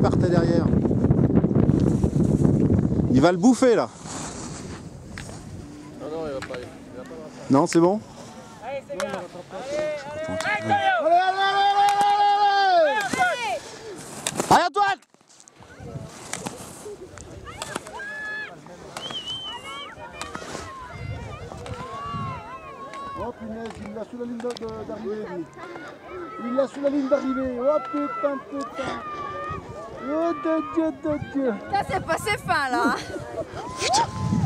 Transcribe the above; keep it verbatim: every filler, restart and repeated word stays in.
partait derrière. Il va le bouffer là. Non, non, il va pas aller. Il va pas voir ça. Non, c'est bon? Allez, c'est bien. Allez, allez, Allez, allez, allez, allez, allez. Allez, Antoine! Oh punaise, il l'a sous la ligne d'arrivée, lui. Il l'a sous la ligne d'arrivée. Oh putain, putain. Oh de Dieu, de Dieu. Là, c'est passé fin, là. Putain.